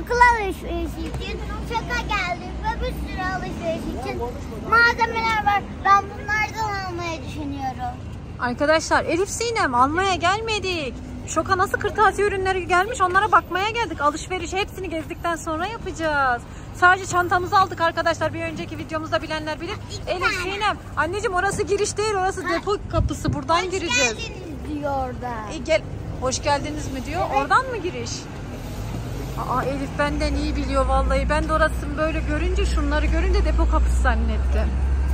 okul alışverişi için şaka geldim ve bir sürü alışveriş için malzemeler var. Ben bunlardan almayı düşünüyorum. Arkadaşlar Elif Sinem almaya gelmedik. Şoka nasıl kırtasiye ürünleri gelmiş onlara bakmaya geldik. Alışveriş hepsini gezdikten sonra yapacağız. Sadece çantamızı aldık arkadaşlar. Bir önceki videomuzda bilenler bilir. Elif Sinem anneciğim orası giriş değil, orası depo kapısı. Buradan gireceğiz. Hoş geldiniz diyor orada. Gel. Hoş geldiniz mi diyor. Evet. Oradan mı giriş? Aa Elif benden iyi biliyor vallahi. Ben de orasını böyle görünce, şunları görünce depo kapısı zannettim.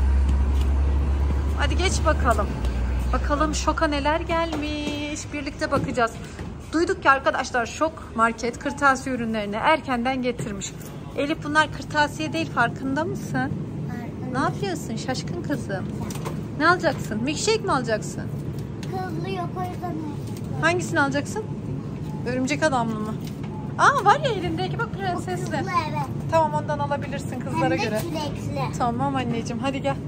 Hadi geç bakalım. Bakalım Şok'a neler gelmiş. Birlikte bakacağız. Duyduk ki arkadaşlar Şok market kırtasiye ürünlerini erkenden getirmiş. Elif bunlar kırtasiye değil, farkında mısın? Ne yapıyorsun şaşkın kızım? Ne alacaksın? Milkshake mi alacaksın? Kızlı yok o yüzden. Hangisini alacaksın? Örümcek adamlı mı? Aa var ya elindeki bak prensesli. Kızlı evet. Tamam ondan alabilirsin kızlara Hem de göre. çilekli. Tamam anneciğim hadi gel.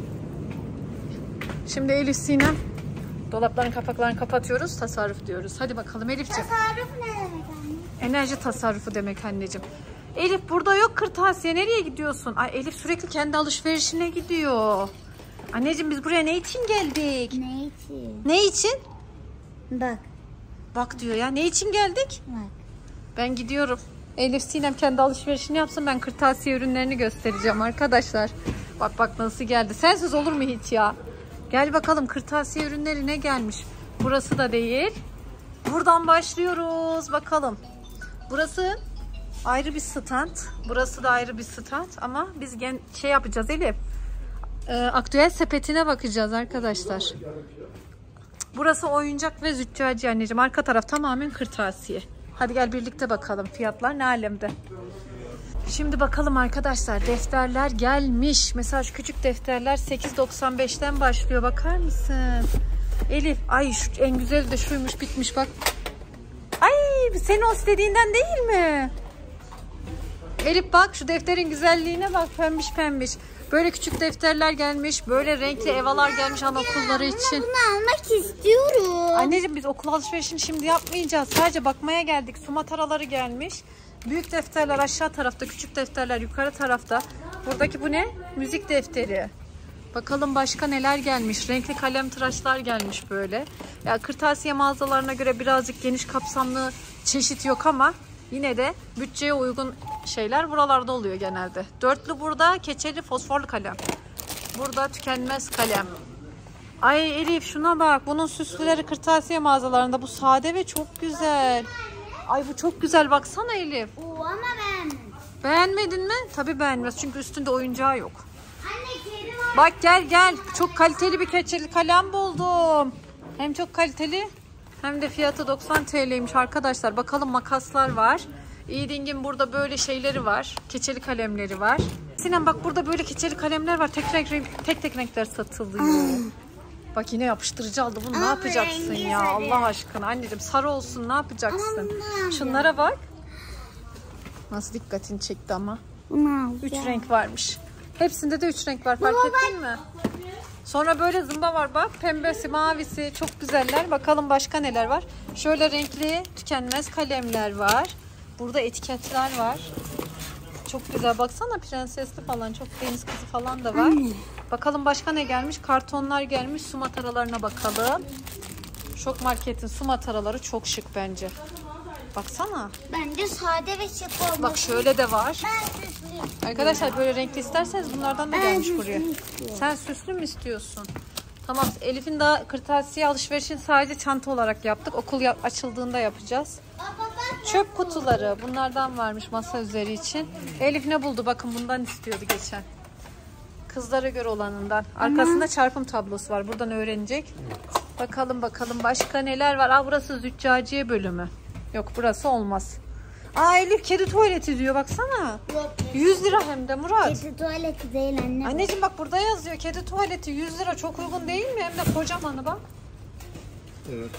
Şimdi Elif Sinem dolapların kapaklarını kapatıyoruz, tasarruf diyoruz. Hadi bakalım Elifciğim. Tasarruf ne demek anne? Enerji tasarrufu demek anneciğim. Elif burada yok kırtasiye, nereye gidiyorsun? Ay Elif sürekli kendi alışverişine gidiyor. Anneciğim biz buraya ne için geldik? Ne için? Ne için? Bak. Bak diyor ya, ne için geldik? Bak. Ben gidiyorum. Elif Sinem kendi alışverişini yapsın, ben kırtasiye ürünlerini göstereceğim arkadaşlar. Bak bak nasıl geldi. Sensiz olur mu hiç ya? Gel bakalım kırtasiye ürünleri ne gelmiş. Burası da değil. Buradan başlıyoruz bakalım. Burası ayrı bir stand. Burası da ayrı bir stand. Ama biz şey yapacağız Elif. Aktüel sepetine bakacağız arkadaşlar. Burası oyuncak ve züccaciye anneciğim. Arka taraf tamamen kırtasiye. Hadi gel birlikte bakalım fiyatlar ne alemde. Şimdi bakalım arkadaşlar defterler gelmiş. Mesela şu küçük defterler 8.95'ten başlıyor. Bakar mısın? Elif ay şu en güzeli de şuymuş, bitmiş bak. Ay senin o istediğinden değil mi? Elif bak şu defterin güzelliğine bak, pembiş pembiş. Böyle küçük defterler gelmiş. Böyle renkli evalar gelmiş anaokulları için. Bunu almak istiyorum. Anneciğim biz okul alışverişini şimdi yapmayacağız. Sadece bakmaya geldik. Su mataraları gelmiş. Büyük defterler aşağı tarafta, küçük defterler yukarı tarafta. Buradaki bu ne? Müzik defteri. Bakalım başka neler gelmiş. Renkli kalem tıraşlar gelmiş böyle. Ya kırtasiye mağazalarına göre birazcık geniş kapsamlı çeşit yok ama yine de bütçeye uygun şeyler buralarda oluyor genelde. Dörtlü burada, keçeli fosforlu kalem. Burada tükenmez kalem. Ay Elif şuna bak. Bunun süslüleri kırtasiye mağazalarında. Bu sade ve çok güzel. Ay bu çok güzel baksana Elif. Oo, ama ben. Beğenmedin mi? Tabii beğenmez çünkü üstünde oyuncağı yok. Anne kedi var. Bak gel gel. Çok kaliteli bir keçeli kalem buldum. Hem çok kaliteli hem de fiyatı 90 TL'ymiş arkadaşlar. Bakalım makaslar var. Eading'in burada böyle şeyleri var. Keçeli kalemleri var. Sinem bak burada böyle keçeli kalemler var. Tek renkler satılıyor. Bak yine yapıştırıcı aldı. Bunu ne yapacaksın ya sarı. Allah aşkına? Anneciğim sarı olsun, ne yapacaksın? Şunlara bak. Nasıl dikkatini çekti ama. 3 renk varmış. Hepsinde de 3 renk var, fark ettin mi? Sonra böyle zımba var bak. Pembesi, mavisi çok güzeller. Bakalım başka neler var. Şöyle renkli tükenmez kalemler var. Burada etiketler var. Çok güzel. Baksana prensesli falan. Çok deniz kızı falan da var. Bakalım başka ne gelmiş? Kartonlar gelmiş. Su mataralarına bakalım. Şok Market'in su mataraları çok şık bence. Baksana. Bence sade ve şık olmuş. Bak şöyle de var. Ben süslüyüm. Arkadaşlar böyle renkli isterseniz bunlardan da gelmiş buraya. Sen süslü mü istiyorsun? Tamam Elif'in daha kırtasiye alışverişini sadece çanta olarak yaptık. Okul açıldığında yapacağız. Çöp kutuları bunlardan varmış masa üzeri için. Elif ne buldu? Bakın bundan istiyordu geçen. Kızlara göre olanından. Arkasında çarpım tablosu var. Buradan öğrenecek. Bakalım başka neler var? Aa burası züccaciye bölümü. Yok burası olmaz. Aa Elif kedi tuvaleti diyor baksana. Yok. 100 lira hem de Murat. Kedi tuvaleti değil anne. Anneciğim bak burada yazıyor kedi tuvaleti 100 lira, çok uygun değil mi? Hem de kocamanı bak. Evet.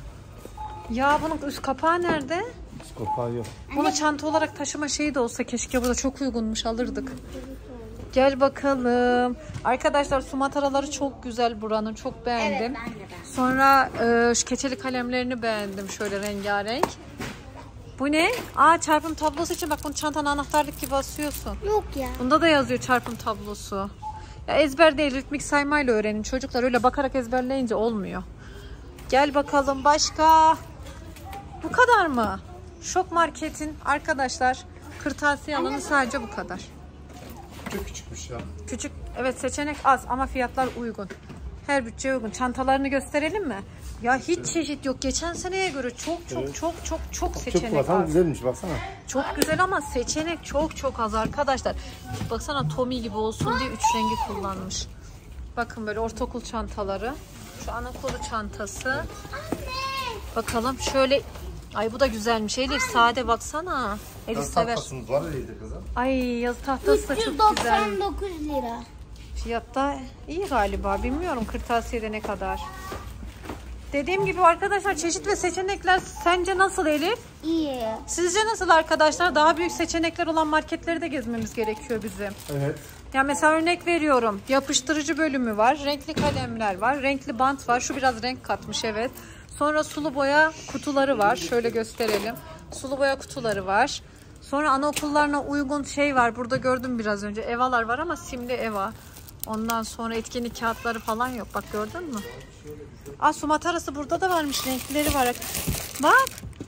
Ya bunun üst kapağı nerede? Üst kapağı yok. Bunu çanta olarak taşıma şeyi de olsa keşke, burada çok uygunmuş, alırdık. Gel bakalım. Arkadaşlar su mataraları çok güzel buranın, çok beğendim. Evet, ben de. Sonra şu keçeli kalemlerini beğendim şöyle rengarenk. Bu ne? Aa, çarpım tablosu için bak, bunu çantana anahtarlık gibi asıyorsun. Yok ya. Bunda da yazıyor çarpım tablosu. Ya ezber değil, ritmik saymayla öğrenin çocuklar. Öyle bakarak ezberleyince olmuyor. Gel bakalım başka. Bu kadar mı? Şok Market'in arkadaşlar kırtasiye alanı sadece bu kadar. Çok küçükmüş ya. Küçük, evet, seçenek az ama fiyatlar uygun. Her bütçeye uygun. Çantalarını gösterelim mi? Ya hiç çeşit yok. Geçen seneye göre çok Evet. çok seçenek Çok bakalım, az. güzelmiş baksana. Çok güzel ama seçenek çok az arkadaşlar. Baksana, Tommy gibi olsun diye 3 rengi kullanmış. Bakın böyle ortaokul çantaları. Şu anaokulu çantası. Bakalım şöyle. Ay bu da güzelmiş. Elif sade baksana. Elif sever. Tahtasınız var öyleydi kızım. Ay yazı tahtası da çok güzel. 399 lira. Fiyatta iyi galiba. Bilmiyorum kırtasiyede ne kadar. Dediğim gibi arkadaşlar, çeşit ve seçenekler sence nasıl Elif? İyi. Sizce nasıl arkadaşlar? Daha büyük seçenekler olan marketleri de gezmemiz gerekiyor bizim. Evet. Ya mesela örnek veriyorum. Yapıştırıcı bölümü var. Renkli kalemler var. Renkli bant var. Şu biraz renk katmış, evet. Sonra sulu boya kutuları var. Şöyle gösterelim. Sulu boya kutuları var. Sonra anaokullarına uygun şey var. Burada gördüm biraz önce. Evalar var ama simli eva. Ondan sonra etkinlik kağıtları falan yok. Bak gördün mü? Aa, su matarası burada da varmış. Renkleri var. Bak.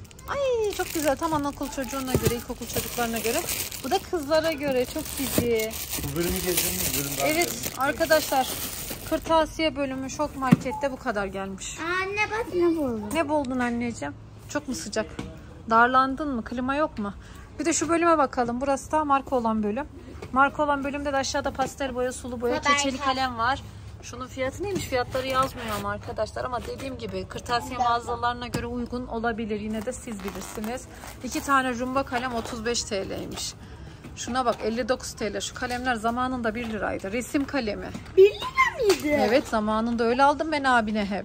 Ay çok güzel. Tam anaokul çocuğuna göre, ilkokul çocuklarına göre. Bu da kızlara göre. Çok cici. Bu bölümü gezdiğimiz bölüm daha Evet arkadaşlar. Kırtasiye bölümü Şok Market'te bu kadar gelmiş. Anne bak ne buldum. Ne buldun anneciğim? Çok mu sıcak? Darlandın mı? Klima yok mu? Bir de şu bölüme bakalım. Burası da marka olan bölüm. Marka olan bölümde de aşağıda pastel boya, sulu boya, keçeli kalem var. Şunun fiyatı neymiş? Fiyatları yazmıyor ama arkadaşlar. Ama dediğim gibi kırtasiye mağazalarına göre uygun olabilir. Yine de siz bilirsiniz. 2 tane jumbo kalem 35 TL'ymiş. Şuna bak, 59 TL. Şu kalemler zamanında 1 liraydı. Resim kalemi. 1 lira mıydı? Evet, zamanında öyle aldım ben abine hep.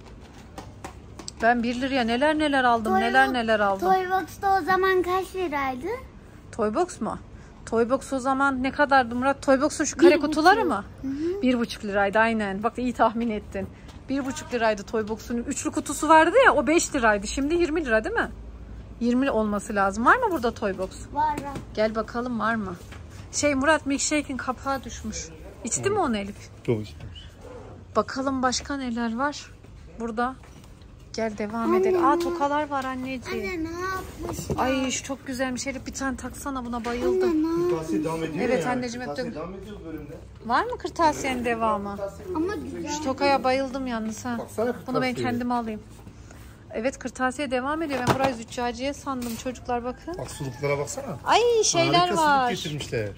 Ben 1 liraya neler aldım, neler aldım. Toybox'ta o zaman kaç liraydı? Toybox mu? Toybox o zaman ne kadardı Murat? Toybox'un şu kare kutuları mı? 1,5 liraydı aynen. Bak iyi tahmin ettin. 1,5 liraydı Toybox'un. Üçlü kutusu vardı ya, o 5 liraydı. Şimdi 20 lira değil mi? 20 olması lazım. Var mı burada Toybox? Var. Gel bakalım var mı? Murat, milkshake'in kapağı düşmüş. İçti mi onu Elif? çok içmiş. Bakalım başka neler var burada. Gel devam edelim. Aa, tokalar var anneciğim. Anne ne yapmış? Ay şu çok güzelmiş. Elif bir tane taksana, buna bayıldım. Kırtasiye devam ediyor Evet yani. anneciğim, hep Kırtasiye devam ediyor bölümde. Var mı kırtasiyenin devamı? Ama güzel. Şu tokaya bayıldım yalnız ha. Baksana Bunu ben kırtasiye. kendime alayım. Evet, kırtasiye devam ediyor. Ben burayı züccaciye sandım çocuklar, bakın. Bak suluklara baksana. Ay şeyler Harika var. suluk getirmişler.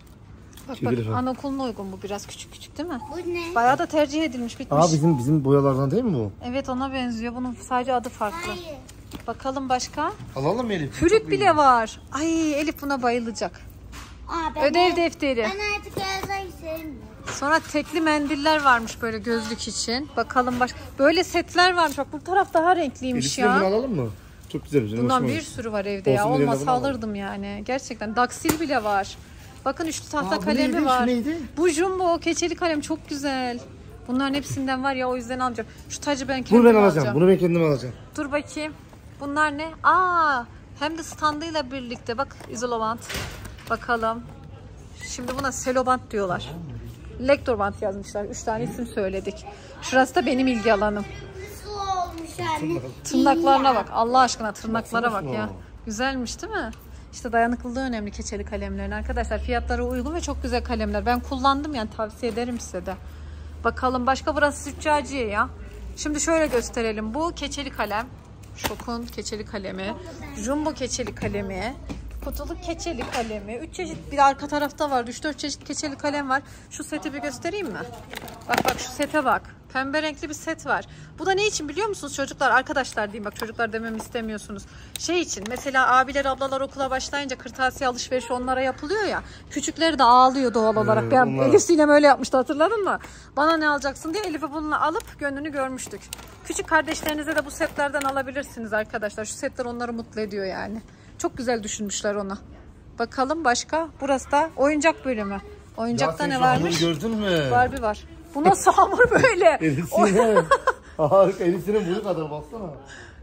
Bak Şöyle bak. anaokuluna uygun bu, biraz küçük değil mi? Bu ne? Bayağı da tercih edilmiş, bitmiş. Aa, bizim boyalardan değil mi bu? Evet, ona benziyor. Bunun sadece adı farklı. Hayır. Bakalım başka. Alalım mı Elif? Flüt bile var. Ay Elif buna bayılacak. Aa, Ödev defteri. Ben artık yazmayı sevmiyorum. Sonra tekli mendiller varmış böyle gözlük için. Bakalım böyle setler varmış. Bak bu taraf daha renkliymiş Elif'le bunu ya. alalım mı? Çok güzel bizim. Bundan hoşuma bir gitti. sürü var evde ya. Olsun, birine Olmasa bunu alalım. alırdım yani. Gerçekten. Daksil bile var. Bakın üçlü tahta Aa, bu kalemi neydi? var. Şu neydi? Bu jumbo keçeli kalem çok güzel. Bunların hepsinden var ya, o yüzden alacağım. Şu tacı ben kendim Bunu ben alacağım. alacağım. Bunu ben kendim alacağım. Dur bakayım. Bunlar ne? Aa, hem de standıyla birlikte. Bak, izolobant. Bakalım. Şimdi buna selobant diyorlar. Lektor bant yazmışlar. 3 tane isim söyledik. Şurası da benim ilgi alanım. Su olmuş anne. Tırnaklarına bak. Allah aşkına tırnaklara bak Baksana ya. şuna. Güzelmiş değil mi? İşte dayanıklılığı önemli keçeli kalemlerin arkadaşlar. Fiyatları uygun ve çok güzel kalemler. Ben kullandım yani, tavsiye ederim size de. Bakalım başka, burası züccaciye ya. Şimdi şöyle gösterelim. Bu keçeli kalem. Şok'un keçeli kalemi. Jumbo keçeli kalemi. Kutuluk keçeli kalemi. 3 çeşit, bir de arka tarafta var. 3-4 çeşit keçeli kalem var. Şu seti bir göstereyim mi? Bak şu sete bak. Pembe renkli bir set var. Bu da ne için biliyor musunuz çocuklar? Arkadaşlar diyeyim, bak çocuklar dememi istemiyorsunuz. Şey için, mesela abiler ablalar okula başlayınca kırtasiye alışverişi onlara yapılıyor ya. Küçükleri de ağlıyor doğal olarak. Ben onlar- Elif Sinem öyle yapmıştı, hatırladın mı? Bana ne alacaksın diye Elif'e bununla alıp gönlünü görmüştük. Küçük kardeşlerinize de bu setlerden alabilirsiniz arkadaşlar. Şu setler onları mutlu ediyor yani. Çok güzel düşünmüşler ona. Bakalım başka. Burası da oyuncak bölümü. Oyuncakta ne varmış? Gördün mü? Barbie var. Bu nasıl hamur böyle? Elif'sine. Harika. Elif'sine boyu kadar baksana.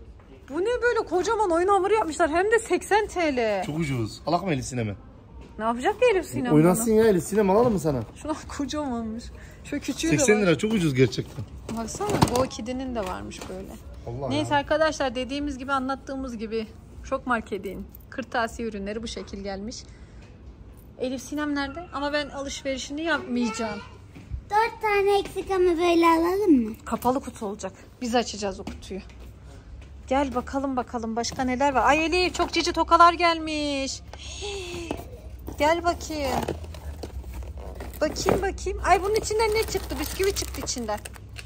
Bu ne böyle kocaman oyun hamuru yapmışlar hem de 80 TL. Çok ucuz. Alak mı Elif Sinem'e? Ne yapacak ki Elif Sinem Oynasın bunu? ya Elif Sinem, alalım mı sana? Şuna kocamanmış. Şu küçüğü de 80 var. lira çok ucuz gerçekten. Baksana Go Kid'inin de varmış böyle. Allah Neyse ya. arkadaşlar dediğimiz gibi anlattığımız gibi Şok Market'in kırtasiye ürünleri bu şekil gelmiş. Elif Sinem nerede? Ama ben alışverişini yapmayacağım. 4 tane eksik ama böyle alalım mı? Kapalı kutu olacak. Biz açacağız o kutuyu. Gel bakalım başka neler var. Ay Elif çok cici tokalar gelmiş. Gel bakayım. Bakayım. Ay bunun içinden ne çıktı? Bisküvi çıktı içinden.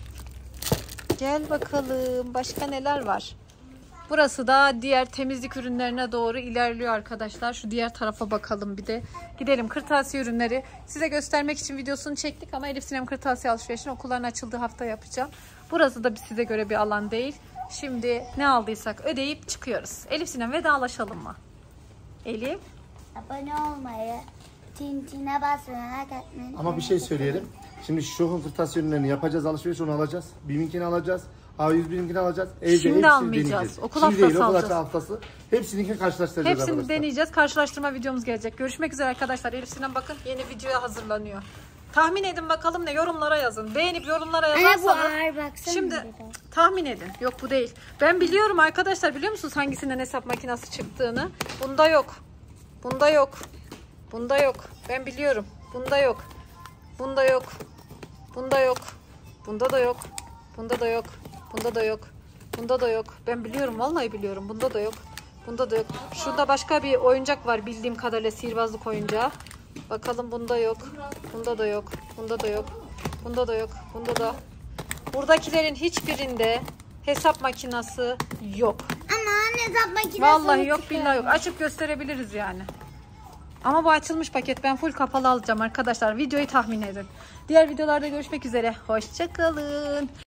Gel bakalım. Başka neler var? Burası da diğer temizlik ürünlerine doğru ilerliyor arkadaşlar. Şu diğer tarafa bakalım bir de. Gidelim kırtasiye ürünleri. Size göstermek için videosunu çektik ama Elif Sinem kırtasiye alışverişini okulların açıldığı hafta yapacağım. Burası da size göre bir alan değil. Şimdi ne aldıysak ödeyip çıkıyoruz. Elif Sinem vedalaşalım mı? Elif. Abone olmayı, tintine basmayı, like atmayı. Ama bir şey söyleyelim. Şimdi Şok'un kırtasiye ürünlerini yapacağız, alışveriş onu alacağız. BİM'inkini alacağız. A101'inkini alacağız. Evde Şimdi hepsini almayacağız. deneyeceğiz. Okul Şimdi haftası değil, okul alacağız. haftası. Hepsininkini karşılaştıracağız Hepsini arkadaşlar. deneyeceğiz. Karşılaştırma videomuz gelecek. Görüşmek üzere arkadaşlar. Elif Sinem bakın yeni videoya hazırlanıyor. Tahmin edin bakalım ne, yorumlara yazın. Beğenip yorumlara Anne bu yazarsanız. ağır baksana. Şimdi biraz. tahmin edin. Yok bu değil. Ben biliyorum arkadaşlar, biliyor musunuz hangisinden hesap makinesi çıktığını? Bunda yok. Bunda yok. Bunda yok. Ben biliyorum. Bunda yok. Bunda yok. Bunda yok. Bunda da yok. Bunda da yok. Bunda da yok. Bunda da yok. Ben biliyorum, vallahi biliyorum. Bunda da yok. Bunda da yok. Şurada başka bir oyuncak var bildiğim kadarıyla, sihirbazlık oyuncağı. Bakalım bunda yok. Bunda da yok. Bunda da yok. Bunda da yok. Bunda da. Buradakilerin hiçbirinde hesap makinesi yok. Ama hesap makinesi. Vallahi yok, billahi yok. Açıp gösterebiliriz yani. Ama bu açılmış paket. Ben full kapalı alacağım arkadaşlar. Videoyu tahmin edin. Diğer videolarda görüşmek üzere. Hoşça kalın.